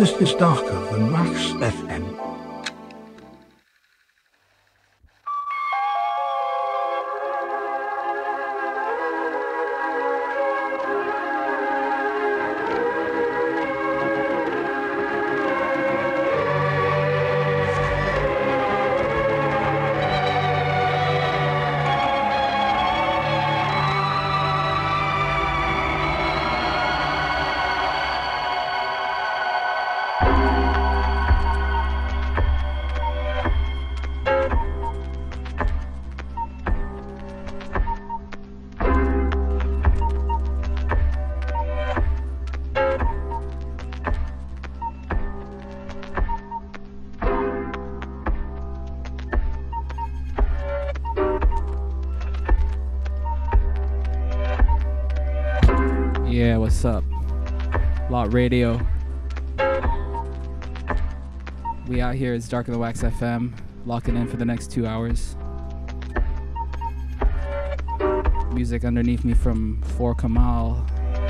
This is darker than Max FM. Yeah, what's up? Lot Radio. We out here, it's Darker Than Wax FM, locking in for the next 2 hours. Music underneath me from 4 Kamal.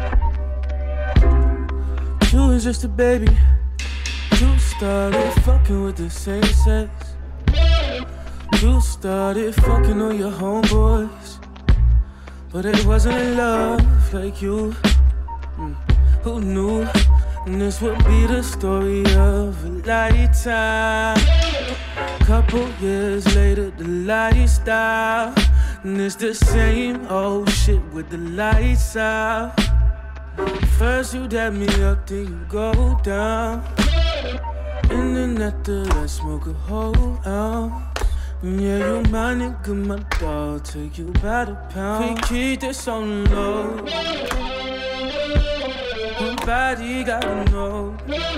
You was just a baby. You started fucking with the same sex. You started fucking on your homeboys, but it wasn't love like you. Who knew? And this would be the story of a lifetime. Couple years later, the lifestyle, and it's the same old shit with the lights out. First you dab me up, then you go down, and then after that smoke a whole ounce. Yeah, you my nigga, my dog, take you by the pound. We keep this on low, nobody gotta know.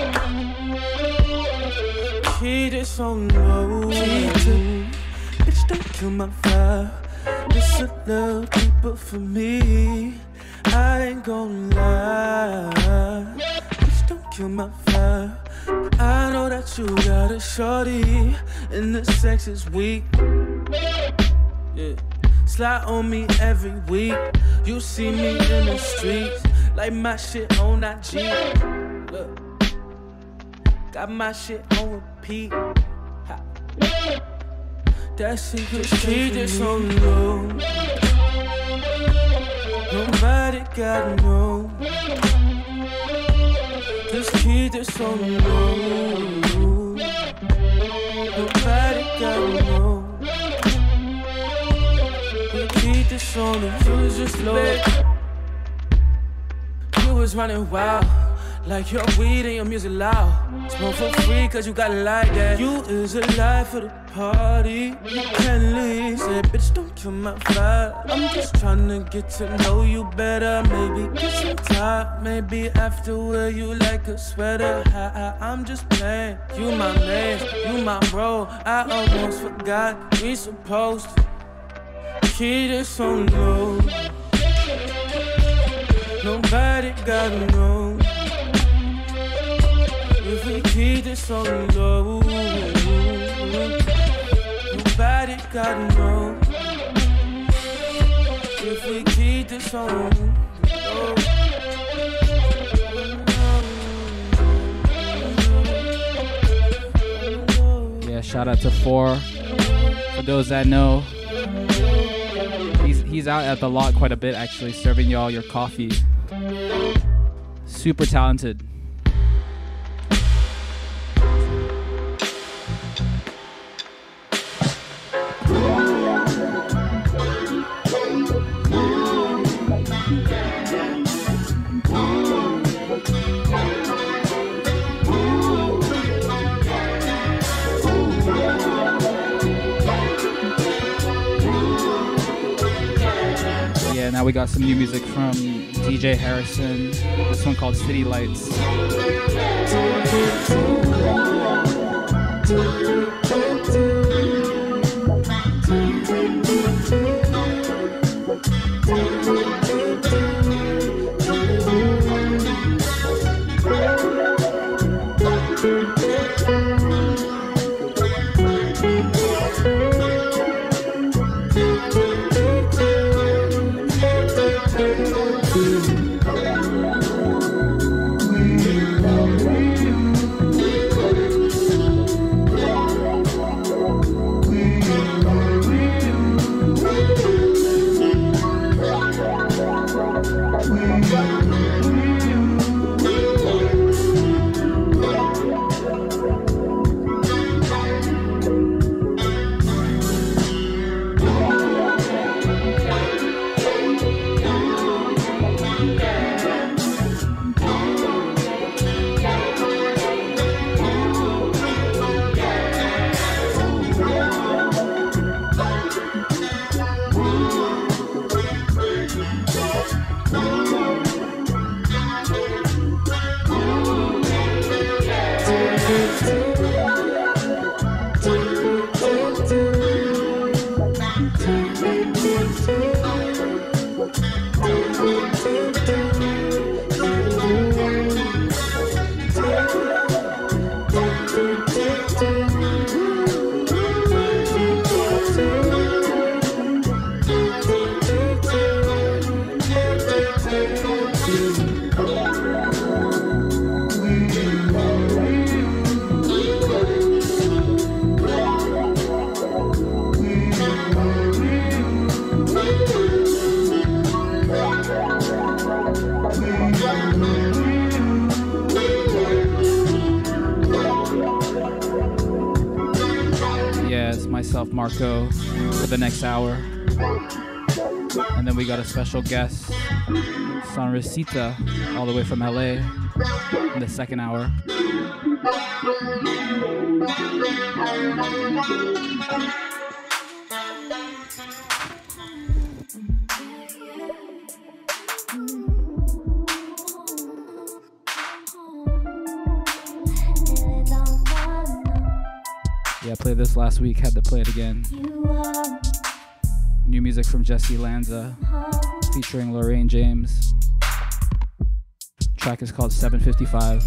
Keep this on low, bitch, don't kill my vibe. This a little deeper for me, I ain't gon' lie. Bitch, don't kill my vibe. I know that you got a shorty, and the sex is weak. Yeah, slide on me every week. You see me in the streets, like my shit on that G. Look, got my shit on repeat. Ha. That shit just keep this on low. Nobody gotta know. Just keep this on low. Nobody gotta know. Keep this on the you was just low. You was running wild, like your weed and your music loud. Smoke for free cause you got it like that. You is alive for the party, you can't leave. Say bitch don't kill my vibe. I'm just tryna get to know you better. Maybe get some top, maybe after wear you like a sweater. I'm just playing, you my man, you my bro. I almost forgot we supposed to keep this on low. Nobody gotta know. If we keep this on low, nobody gotta know. If we keep this on low. Yeah, shout out to 4. For those that know, he's out at the lot quite a bit actually, serving y'all your coffee. Super talented. Yeah, now we got some new music from DJ Harrison. This one called City Lights. myself, Marco, for the next hour. And then we got a special guest, Sonrisita, all the way from LA, in the second hour. Yeah, I played this last week, had to play it again. New music from Jesse Lanza, featuring Lorraine James. Track is called 755.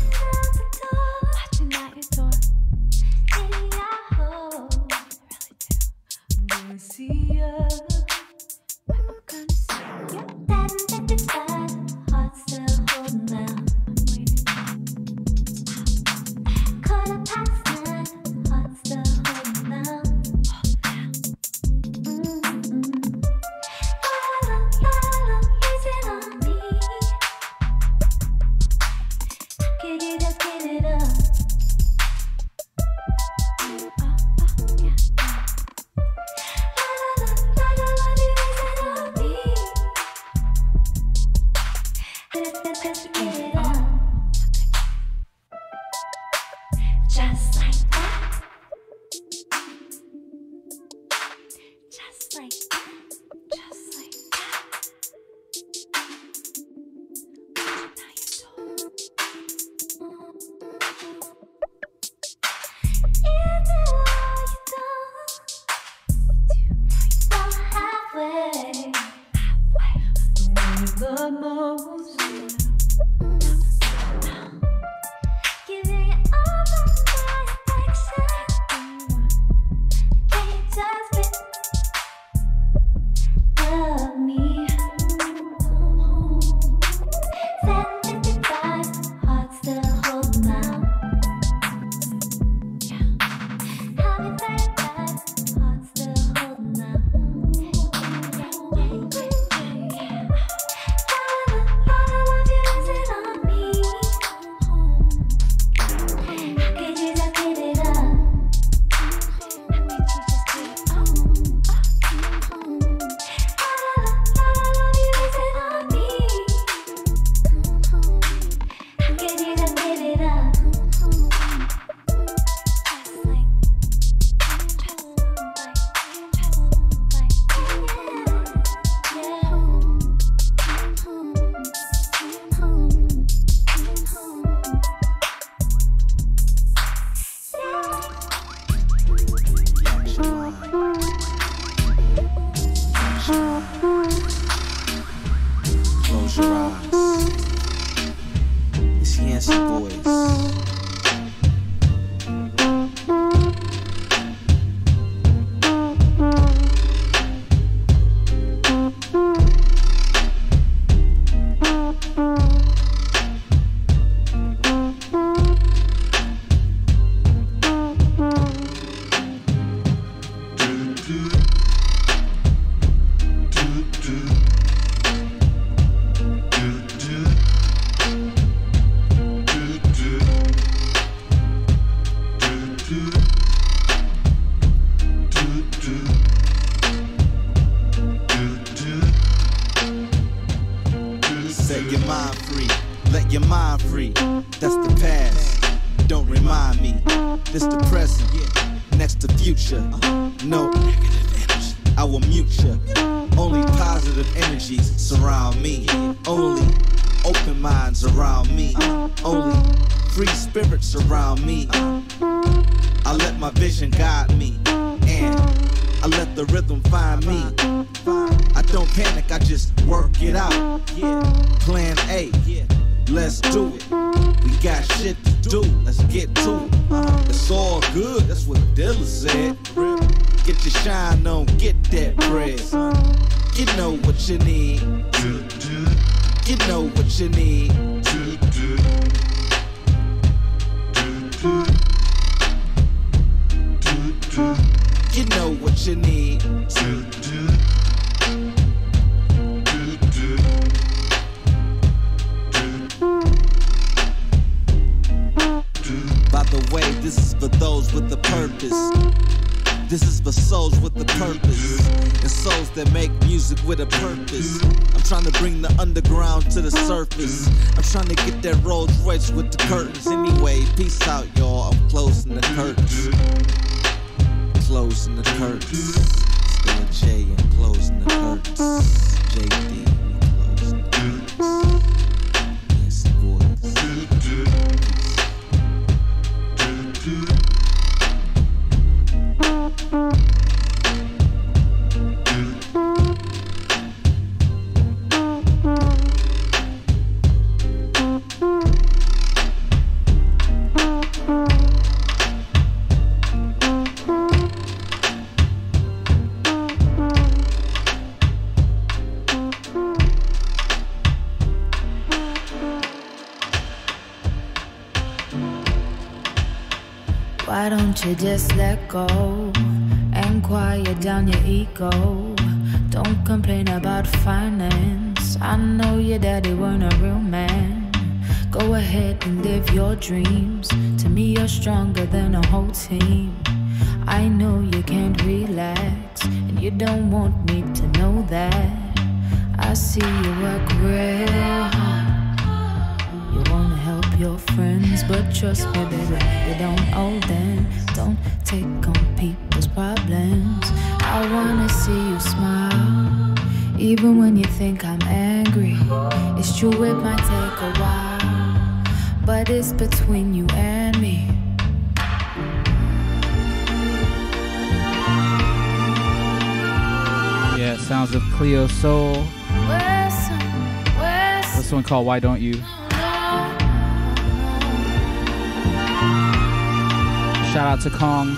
By the way, this is for those with a purpose. This is for souls with a purpose, and souls that make music with a purpose. I'm trying to bring the underground to the surface. I'm trying to get that Rolls Royce with the curtains. Anyway, peace out, y'all. I'm closing the curtains. Closing the curtains. Still a J and closing the curtains. JD, closing the curtains. Yes, boys. Why don't you just let go and quiet down your ego? Don't complain about finance. I know your daddy weren't a real man. Go ahead and live your dreams. To me, you're stronger than a whole team. I know you can't relax, and you don't want me to know that. I see you work real hard. You wanna help your friends, but trust me, baby, you don't owe them. Don't take on people's problems. I wanna see you smile, even when you think I'm angry. It's true, it might take a while, but it's between you and me. Yeah, sounds of Cleo Soul. This one called Why Don't You? Shout out to Kong.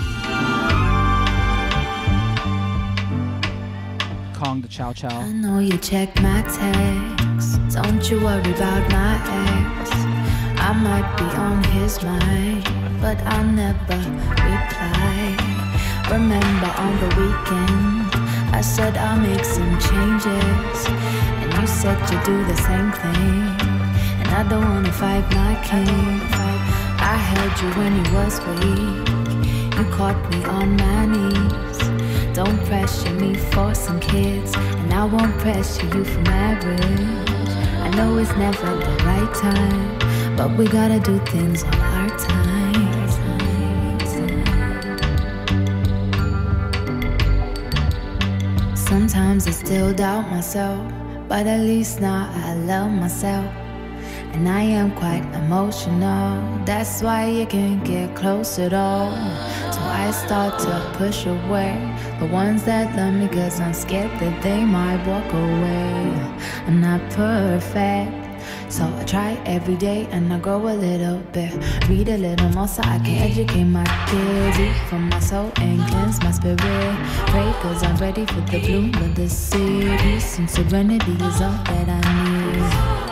Kong the Chow Chow. I know you check my texts. Don't you worry about my ex. I might be on his mind, but I'll never reply. Remember on the weekend, I said I'll make some changes, and you said you'd do the same thing. And I don't wanna fight my king. I held you when you was weak. You caught me on my knees. Don't pressure me for some kids, and I won't pressure you for marriage. I know it's never the right time, but we gotta do things on our time. Sometimes I still doubt myself, but at least now I love myself. And I am quite emotional, that's why you can't get close at all. So I start to push away the ones that love me, cause I'm scared that they might walk away. I'm not perfect, so I try every day and I grow a little bit. Read a little more so I can educate my kids. Eat from my soul and cleanse my spirit. Pray cause I'm ready for the bloom of the city. Peace and serenity is all that I need.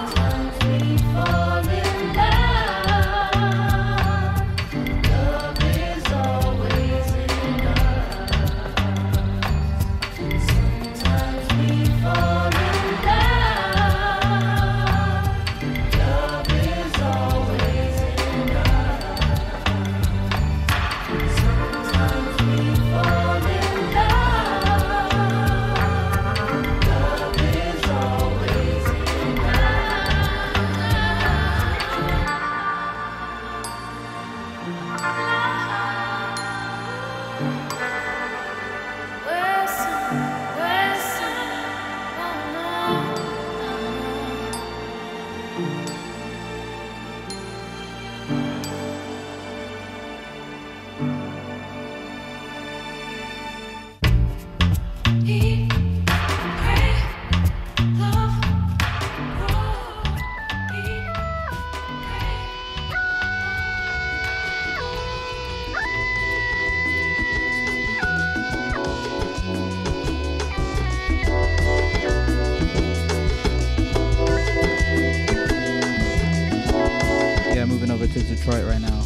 Detroit right now.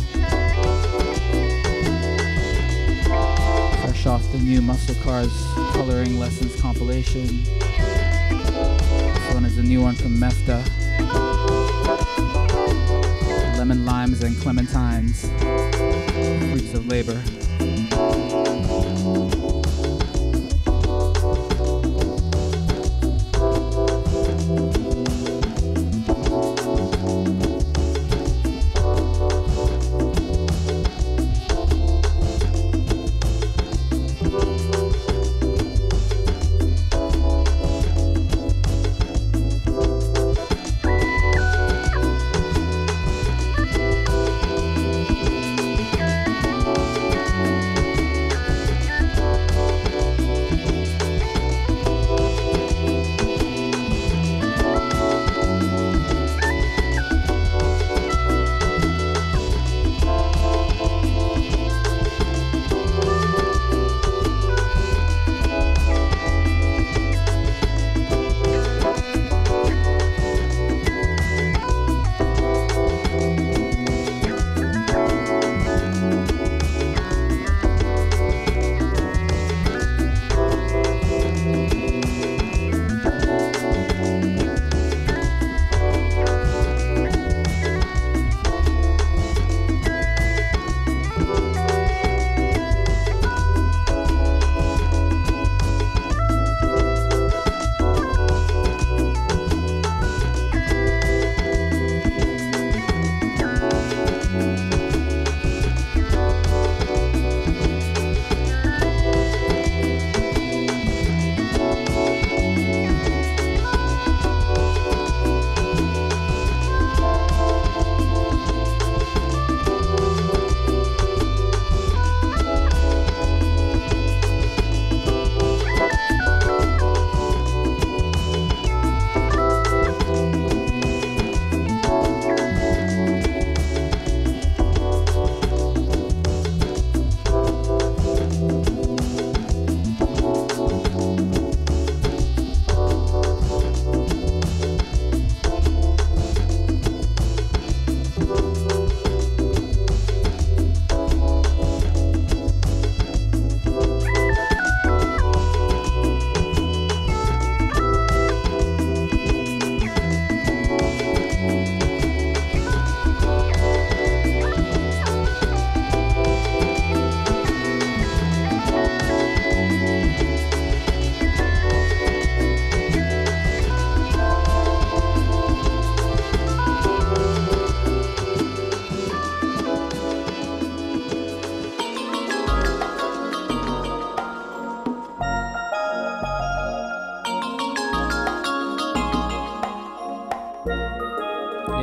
Fresh off the new Muscle Cars Coloring Lessons compilation. This one is a new one from Mefta. Lemon Limes and Clementines. Fruits of Labor.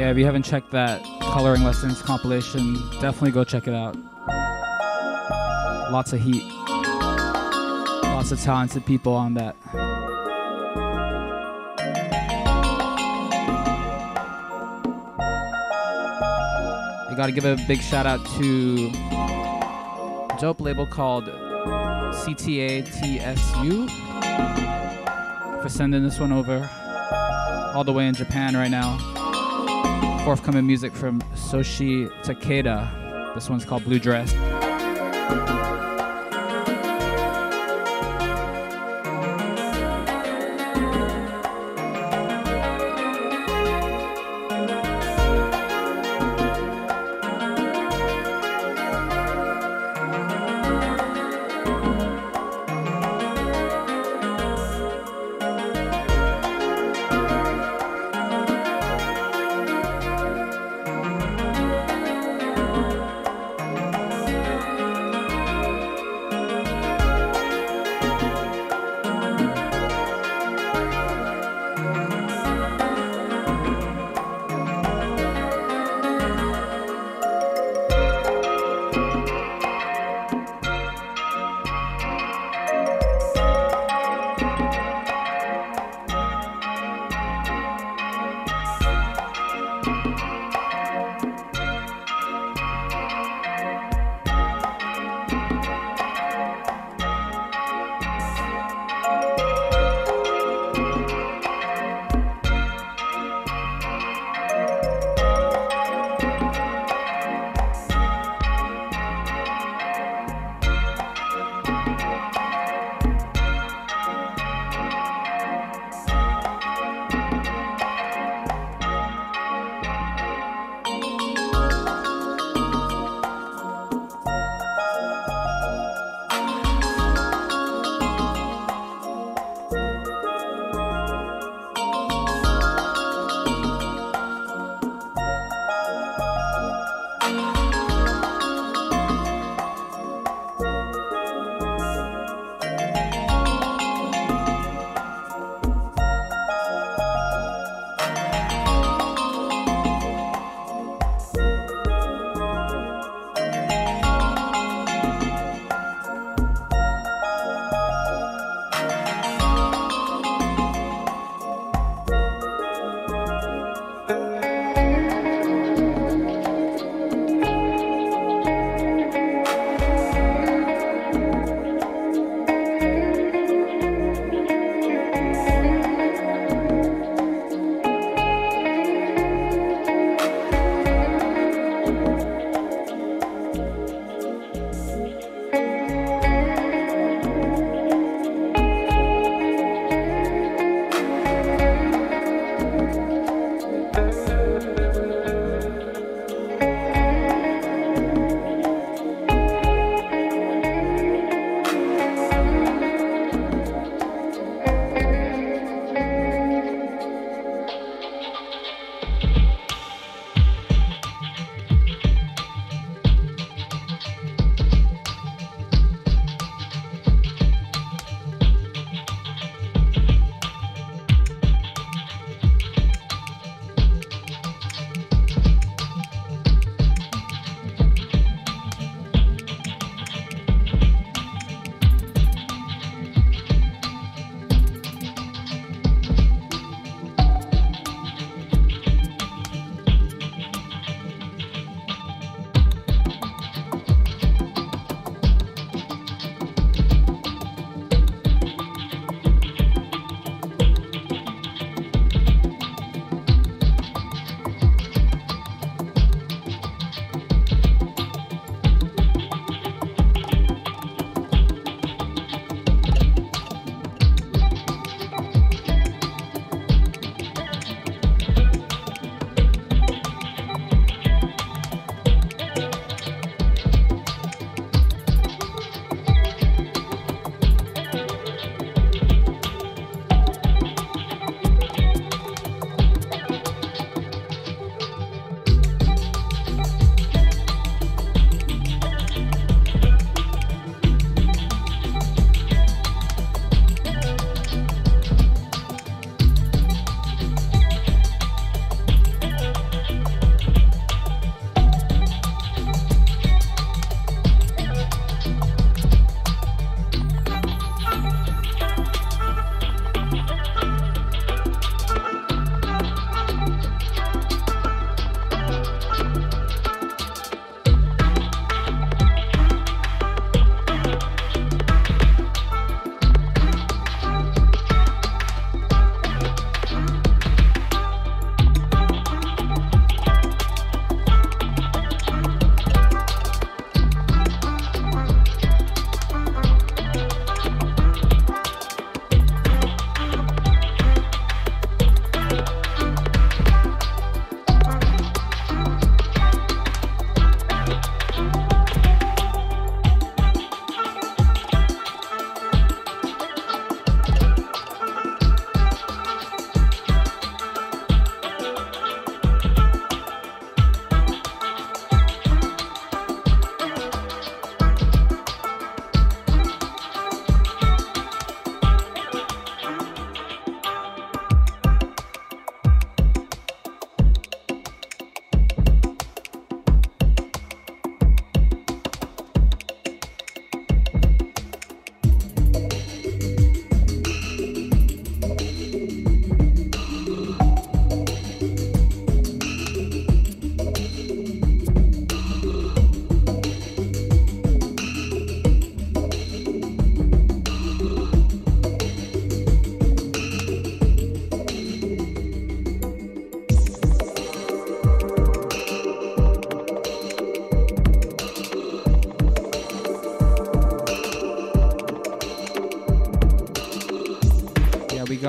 Yeah, if you haven't checked that Coloring Lessons compilation, definitely go check it out. Lots of heat. Lots of talented people on that. I gotta give a big shout out to a dope label called CTATSU for sending this one over all the way in Japan right now. Forthcoming music from Soshi Takeda. This one's called Blue Dress.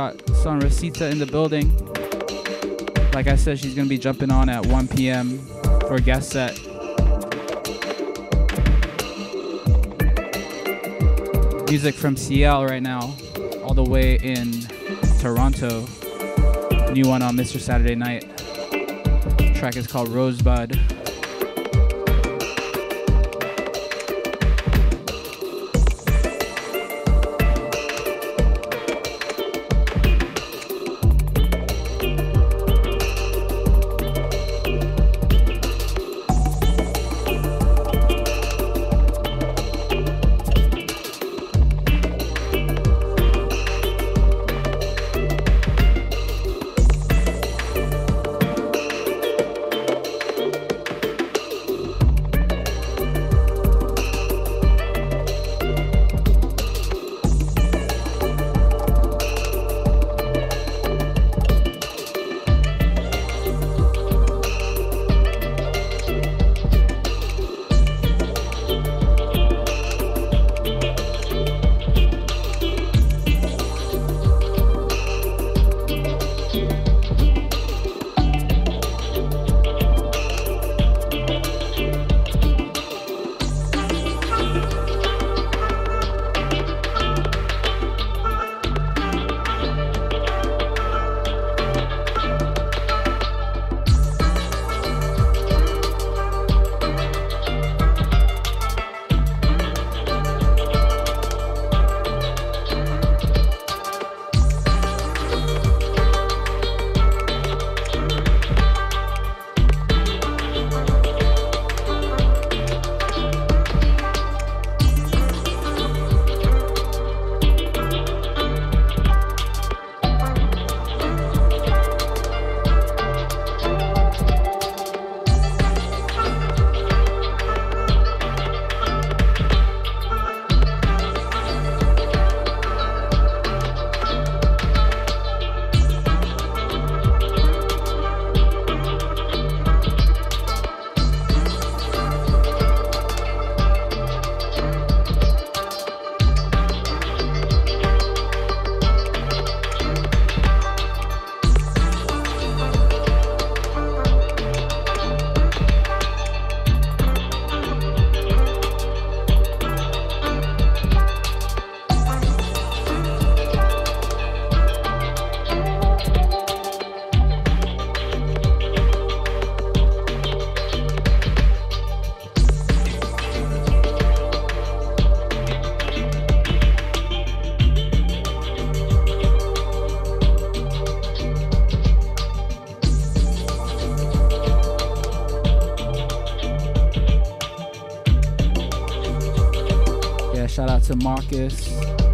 got Sonrisita in the building. Like I said, she's gonna be jumping on at 1 p.m. for a guest set. Music from CL right now, all the way in Toronto. New one on Mr. Saturday Night. The track is called Rosebud. Shout out to Marcus,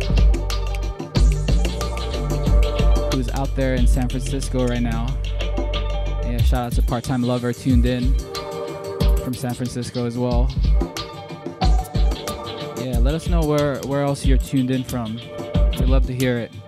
who's out there in San Francisco right now. Yeah, shout out to Part-Time Lover tuned in from San Francisco as well. Yeah, let us know where else you're tuned in from. We'd love to hear it.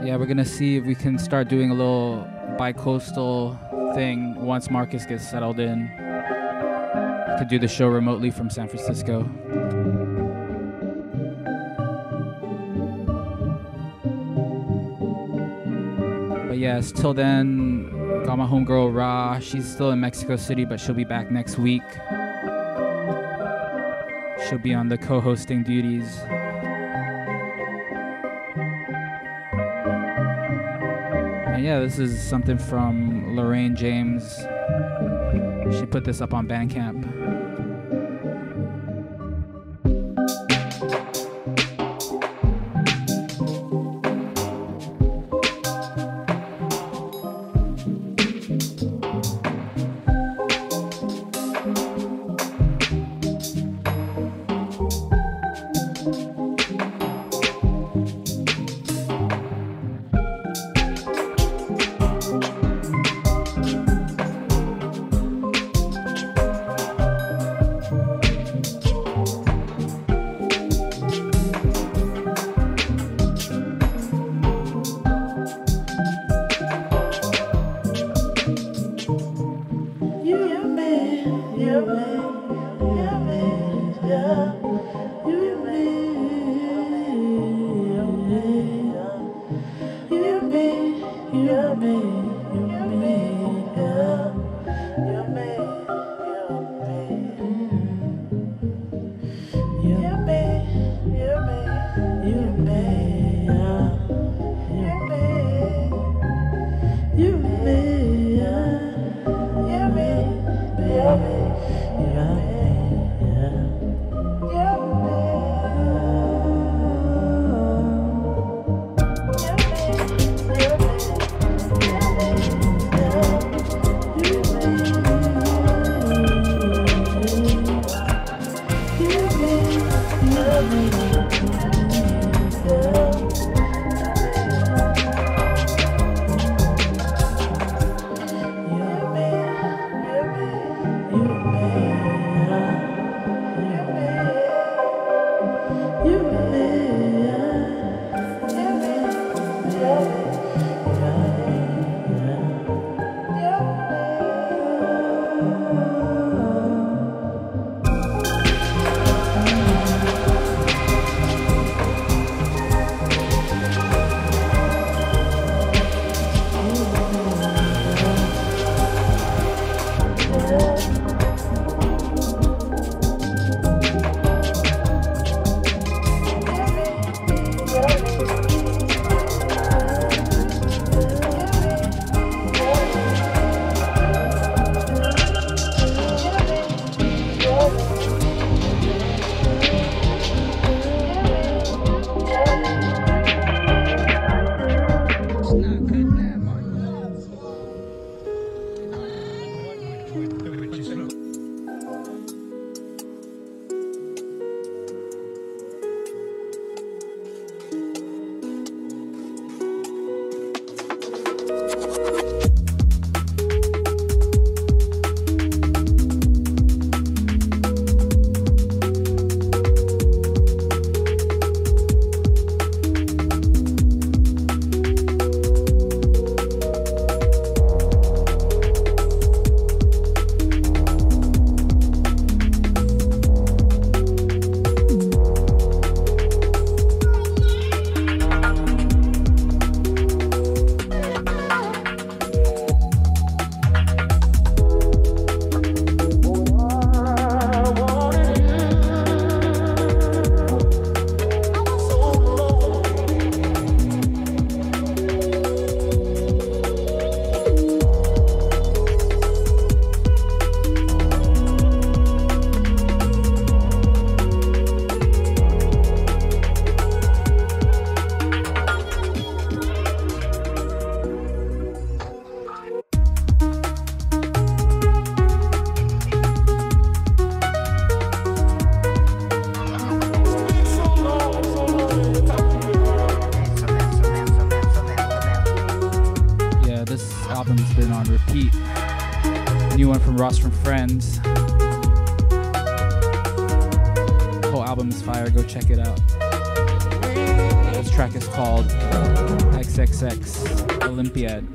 Yeah, we're gonna see if we can start doing a little bi-coastal thing once Marcus gets settled in. Could do the show remotely from San Francisco. But yes, till then, got my homegirl Ra. She's still in Mexico City, but she'll be back next week. She'll be on the co-hosting duties. And yeah, this is something from Lorraine James. She put this up on Bandcamp. Ross from Friends. The whole album is fire. Go check it out. This track is called I XXX Olympiad.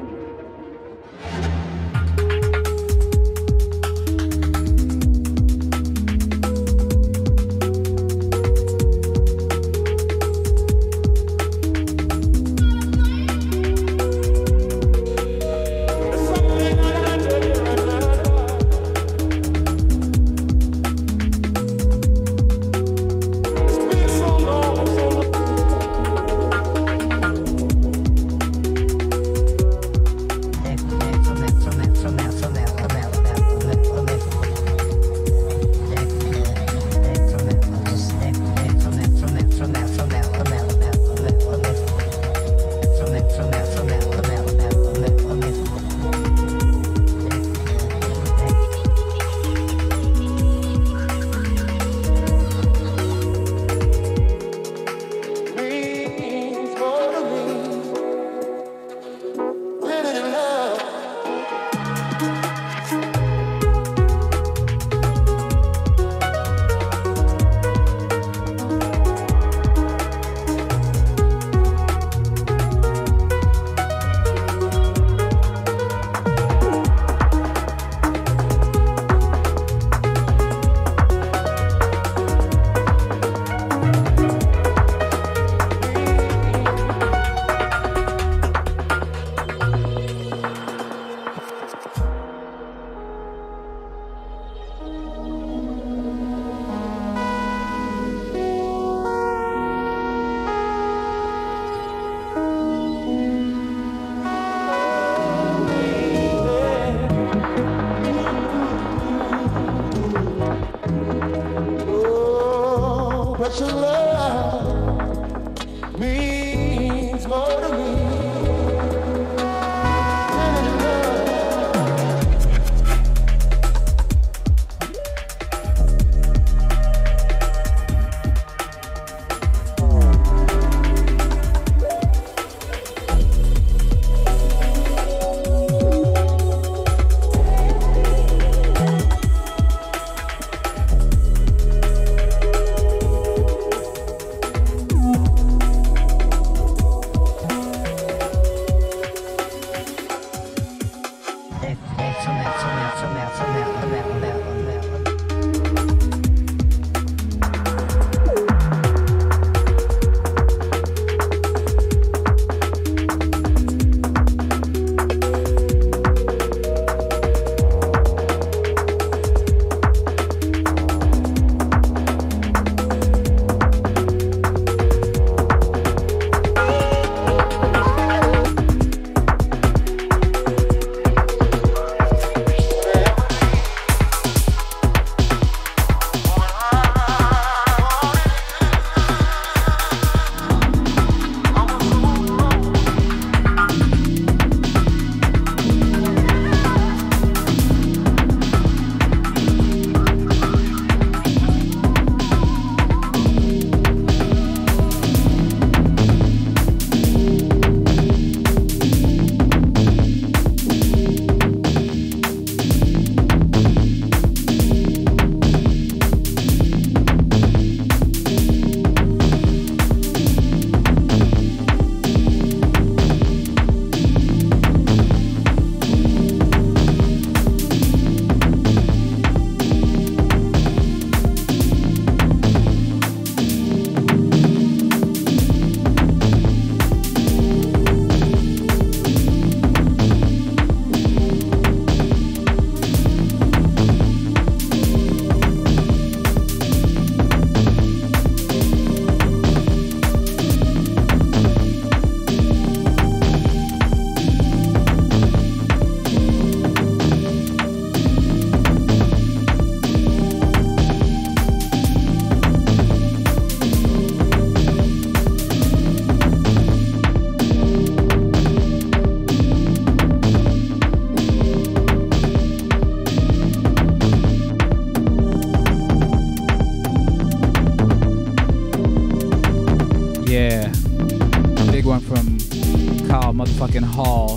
motherfucking Hall.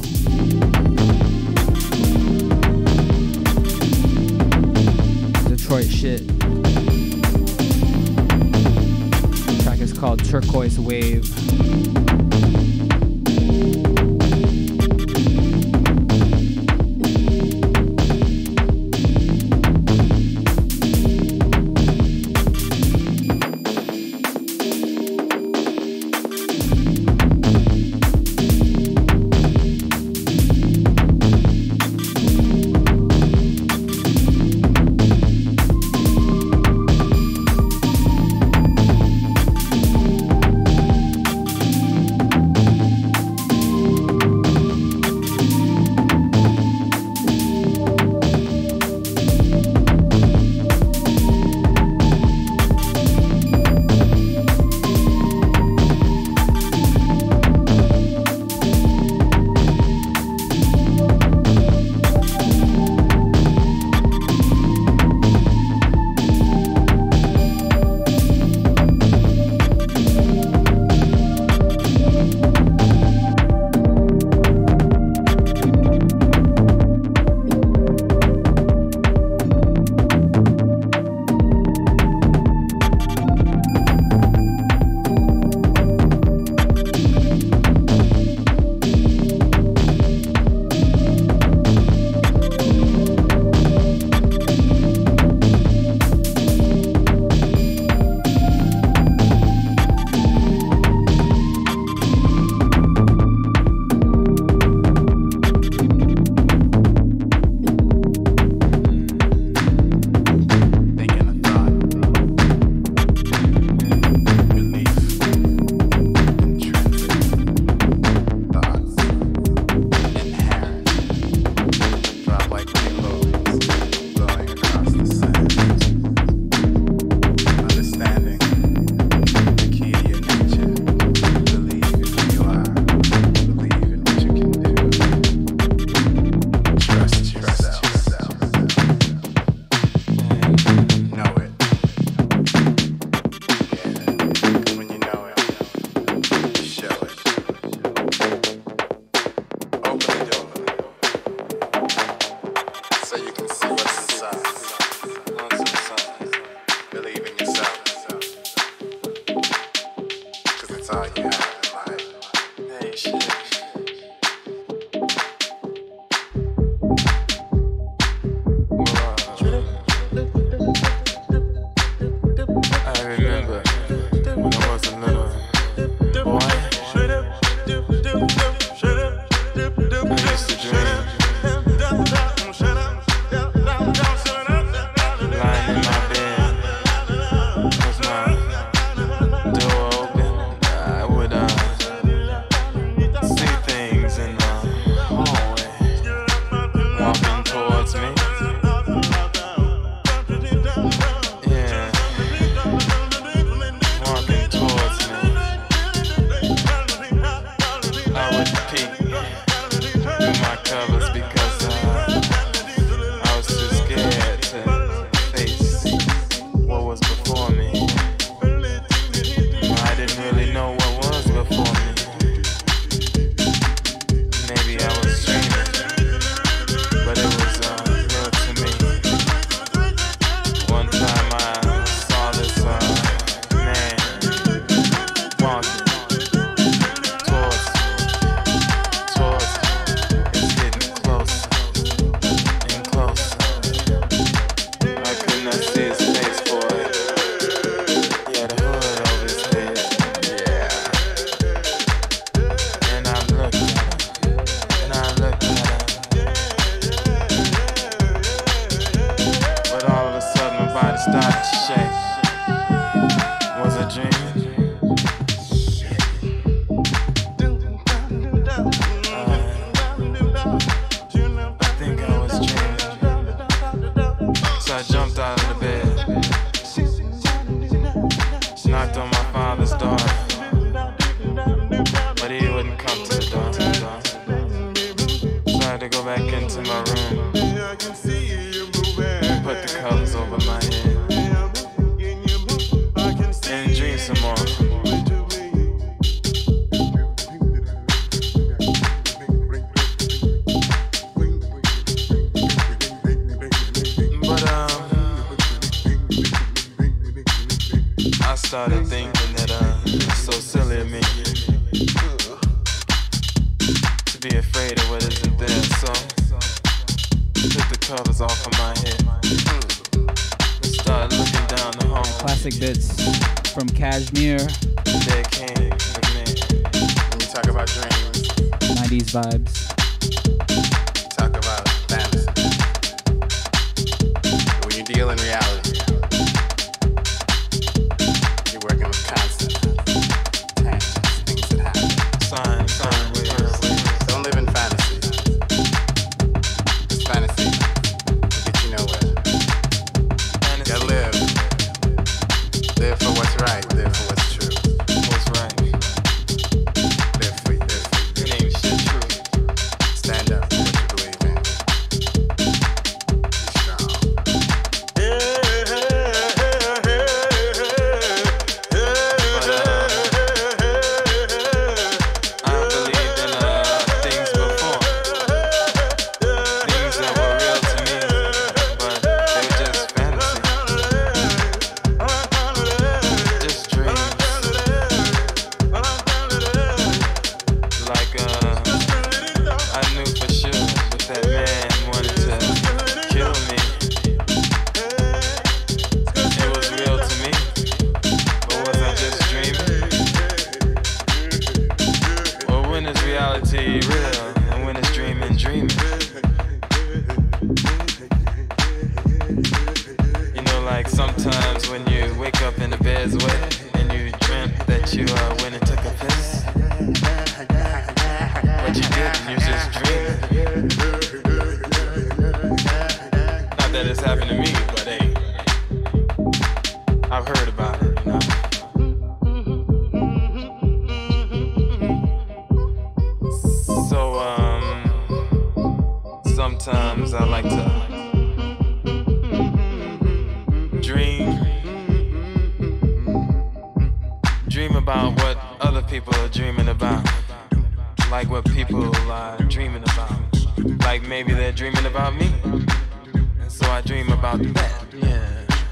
Detroit shit. The track is called Turquoise Wave. before me. Maybe I was dreaming, but it was real to me. One time I saw this man walking towards me. It's getting closer and closer. I could not see his face, boy. He had a hood over his head. Yeah. And I looked at him. But all of a sudden my body started to shake. Was it a dream? I think I was dreaming. So I jumped out of the bed, knocked on my father's door, but he wouldn't come to the door. So I had to go back into my room, put the covers over my head, and dream some more. But I started thinking that it's so silly of me to be afraid of what isn't there. So took the covers off of my head and started looking down the home. Classic bits from Kashmir. There came the man. When you talk about dreams, 90s vibes. talk about fantasy. When you deal in reality, you're working with concepts, tangibles, things that happen. Signs. Don't live in fantasy. This fantasy will get you nowhere. You gotta live. Live for what's right, live for what's true. What's right? Live for you. It ain't shit true. Stand up for what you believe in. Be strong. But I believed in things before, things that were real to me, but they were just fantasy, just dreams. Like I knew for sure that that man wanted to kill me. It was real to me, but was I just dreaming? Or when is reality real, and when is dreaming? You know, like sometimes when you wake up in the bed's wet and you dreamt that you went and took a piss, but you didn't, you just dreamed. Not that it's happened to me, but hey, I've heard about it, you know. So, sometimes I like to dream about what other people are dreaming about, like what people are dreaming about, like maybe they're dreaming about me, and so I dream about that, yeah.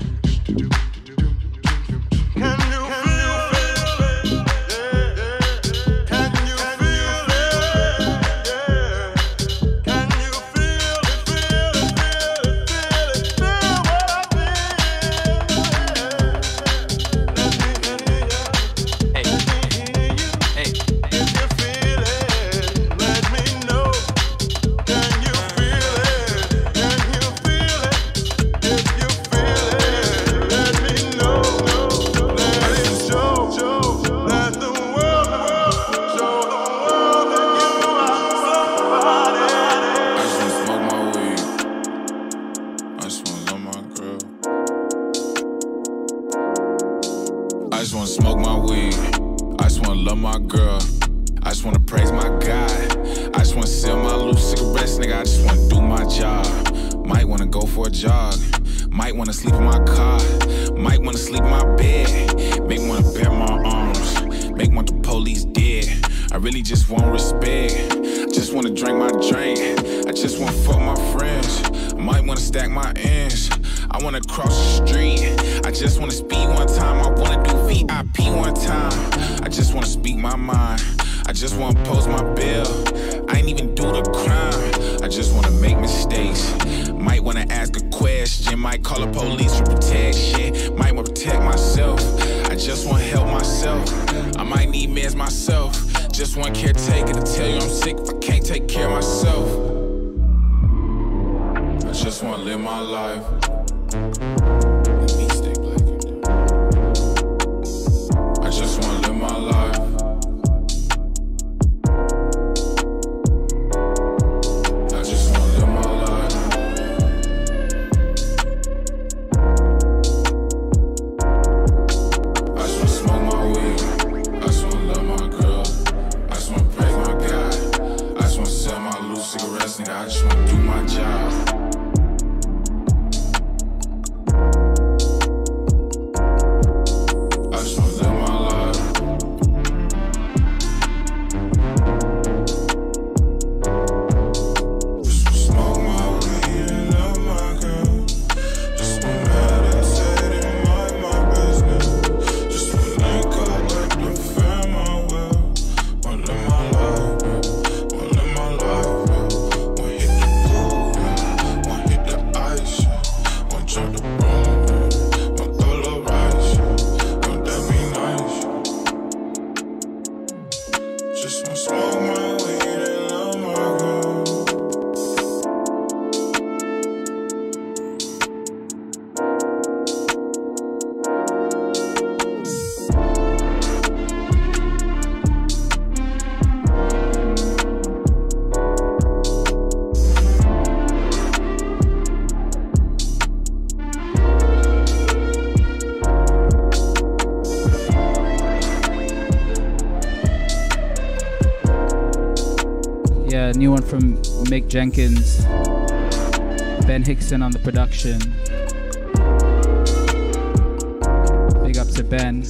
I just wanna smoke my weed. I just wanna love my girl. I just wanna praise my God. I just wanna sell my little cigarettes, nigga. I just wanna do my job. Might wanna go for a jog. Might wanna sleep in my car. Might wanna sleep in my bed. Make wanna bare my arms. Make want the police dead. I really just want respect. I just wanna drink my drink. I just wanna fuck my friends. I might wanna stack my ends. I wanna cross the street. I just wanna speed one time. I wanna do VIP one time. I just wanna speak my mind. I just wanna post my bill. I ain't even do the crime. I just wanna make mistakes. Might wanna ask a question. Might call the police for protection. Might wanna protect myself. I just wanna help myself. I might need meds myself. Just one caretaker to tell you I'm sick if I can't take care of myself. I just wanna live my life. Let me stay black. I just wanna live my life. I just wanna live my life. I just wanna smoke my weed. I just wanna love my girl. I just wanna praise my God. I just wanna sell my loose cigarettes, nigga. I just wanna do my job. New one from Mick Jenkins, Ben Hickson on the production. Big up to Ben.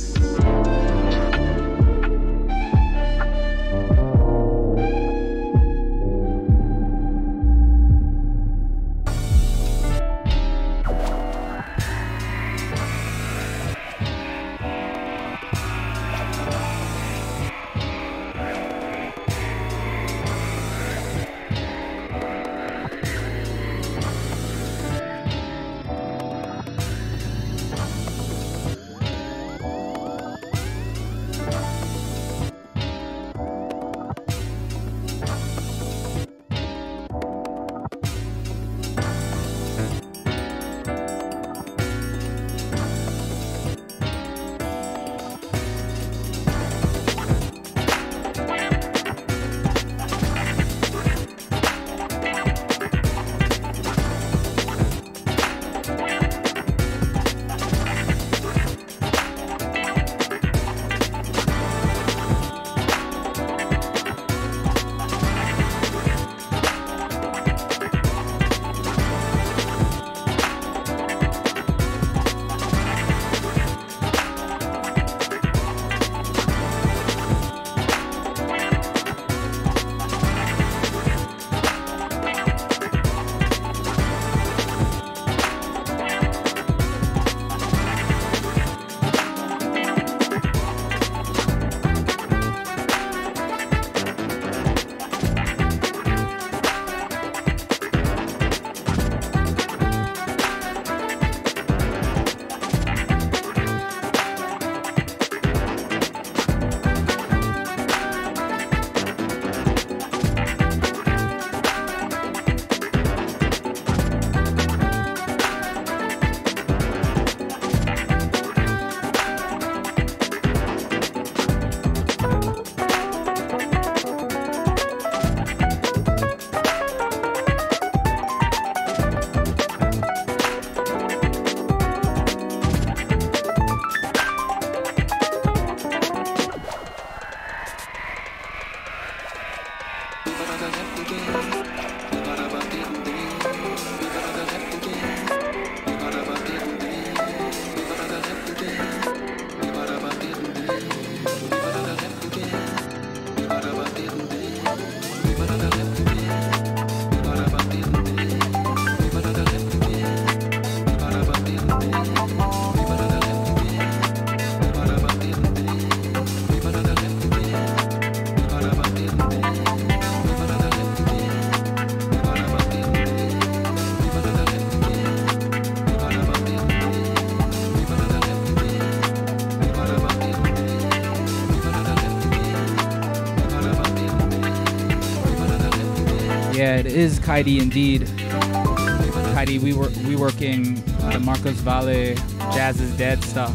Yeah, it is Kaidi indeed. Kaidi, we working the Marcos Valle Jazz is Dead stuff.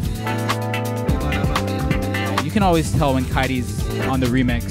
You can always tell when Kaidi's on the remix.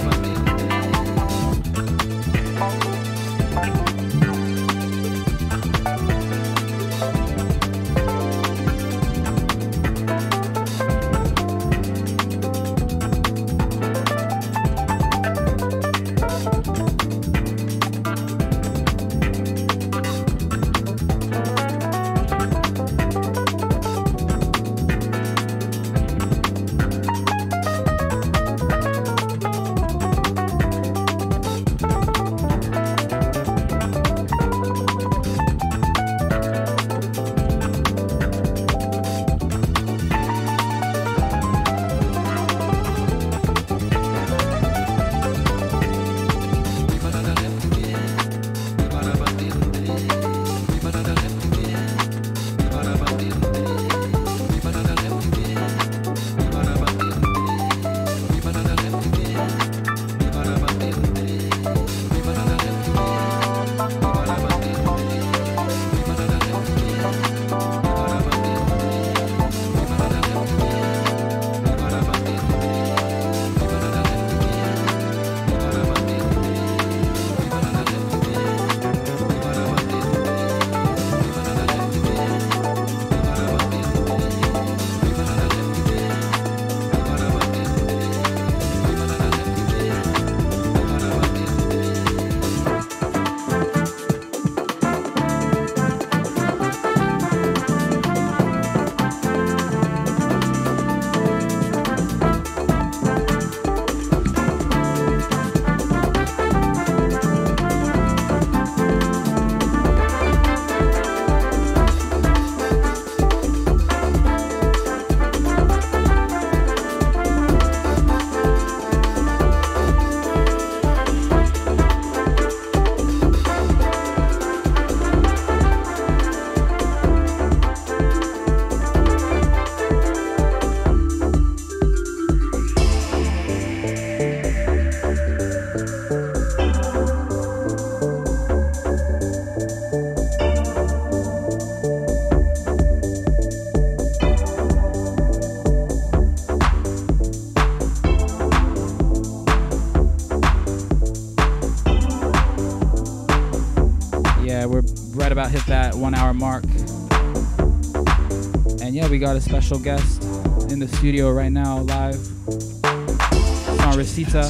About hit that 1 hour mark, and yeah, we got a special guest in the studio right now live. It's on Recita.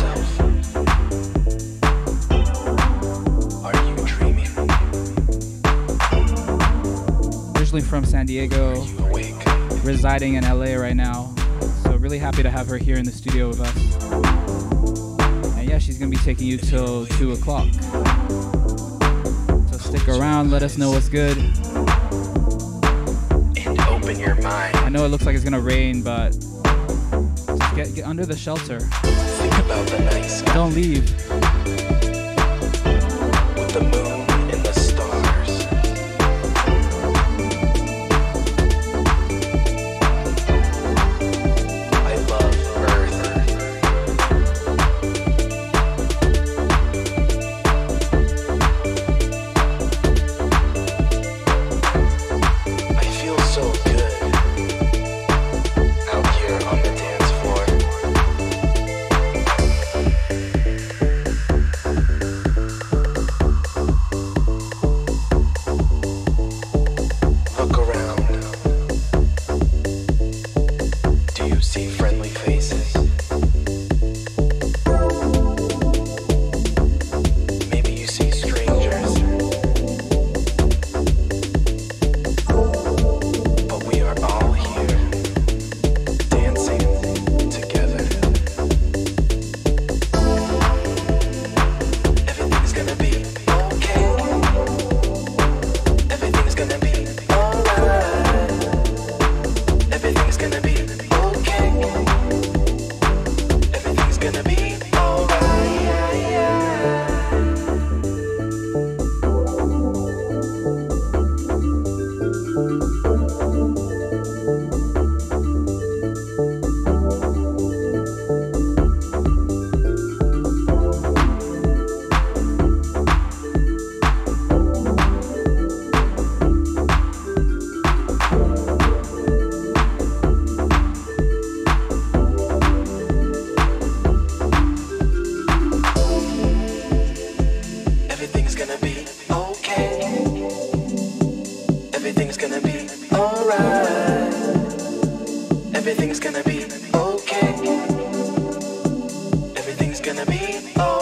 Are you dreaming? Originally from San Diego, residing in LA right now, so really happy to have her here in the studio with us. And yeah, she's gonna be taking you till 2 o'clock. Stick around, let us know what's good. And open your mind. I know it looks like it's gonna rain, but just get under the shelter. Think about the night sky. Don't leave. With the moon and the stars. I love Earth. So good out here on the dance floor. gonna be alright.